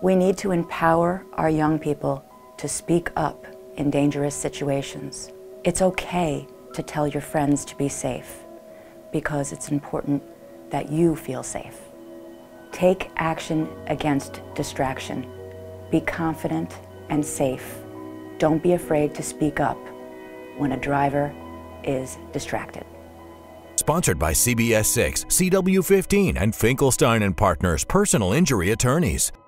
We need to empower our young people to speak up in dangerous situations. It's okay to tell your friends to be safe because it's important that you feel safe. Take action against distraction. Be confident and safe. Don't be afraid to speak up when a driver is distracted. Sponsored by CBS 6, CW15, and Finkelstein Partners Personal Injury Attorneys.